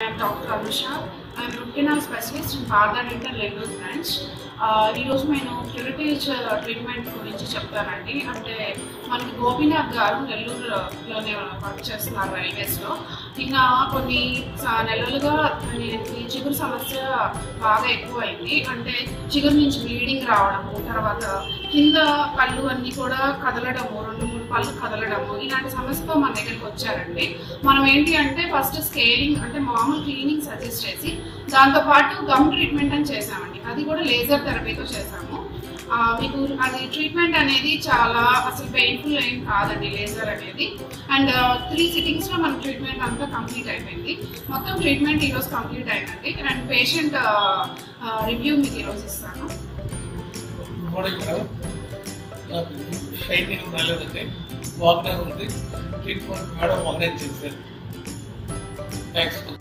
I'm Dr. Anusha. I'm a root canal specialist in Partha Dental II branch. ఈరోజు నేను క్యూరిటీజ్ treatment గురించి చెప్తానండి. అంటే మనకి గోపీనాథ్ గారు నెల్లూరులోనే వర్క్ చేస్తున్నారు రైల్వేస్లో. ఈయన కొన్ని నెలలుగా ఈ చిగురు సమస్య బాగా ఎక్కువైంది. అంటే చిగురు నుంచి బ్లీడింగ్ రావడము, తర్వాత కింద పళ్ళు అన్నీ కూడా కదలడము, 2-3 పళ్ళు కదలడము, ఇలాంటి సమస్యతో మన దగ్గరికి వచ్చారండి. మనం ఏంటి అంటే ఫస్ట్ స్కేలింగ్ అంటే మామూలు క్లీనింగ్ సజెస్ట్ చేసి దాంతోపాటు గమ్ ట్రీట్మెంట్ అని చేసామండి. అది కూడా లేజర్ థెరపీతో చేసాము. మీకు అది ట్రీట్మెంట్ అనేది చాలా అసలు పెయిన్ఫుల్ ఏం కాదండి లేజర్ అనేది. అండ్ 3 సిట్టింగ్స్లో మన ట్రీట్మెంట్ అంతా కంప్లీట్ అయిపోయింది. మొత్తం ట్రీట్మెంట్ ఈరోజు కంప్లీట్ అయిందండి. అండ్ పేషెంట్ రివ్యూ మీకు ఈరోజు ఇస్తాను. షైనింగ్ రాలేదండి, వాగ్నర్ ఉంది. ట్రీట్మెంట్ మేడం ఆర్గనైజ్ చేశారు. థ్యాంక్స్.